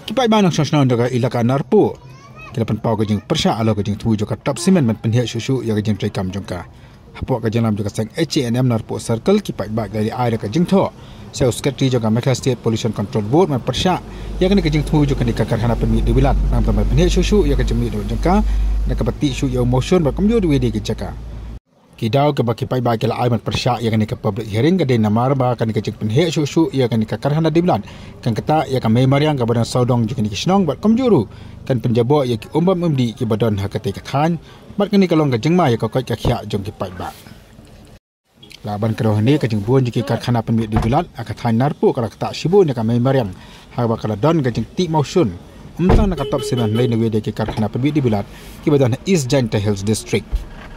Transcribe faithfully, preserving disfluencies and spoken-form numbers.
kipai banang sosna daga ilaka narpo kilapan pau ka jing persya alo ka jing tu joka top cement man penhia susu ya ka jing trai kam jongka hapo ka jalam joka sang H and M narpo circle kipai bak dari air ka jing tho Sales Secretary juga Malaysia State Pollution Control Board man persya ya kena ka jing tu joka ni ka karhana permit di bilat nam tam penhia susu ya ka jing do jongka na ka pati su ya motion ba kamjo di wedi ka jaka Kidau ke baki pai baki la aiman persya yang ni ke public hearing ke den namar ba kan ke cik penhe susu ya kan ke karhana diblan kan kata ya kan memariang ke badan saudong juga ni ke senong bat komjuru kan penjabo ya ki umbam umdi ki badan hakate ke khan bat kan ni kalong ke jengma ya ko ka khia jong ki pai ba laban ke rohani ke jeng buon jiki karhana penmit diblan akathan narpo kala kata sibu ni ka memariang ha ba kala don ke jeng ti motion umtang na ka top seven lai ni we de ki karhana penmit diblan ki badan East Giant Hills District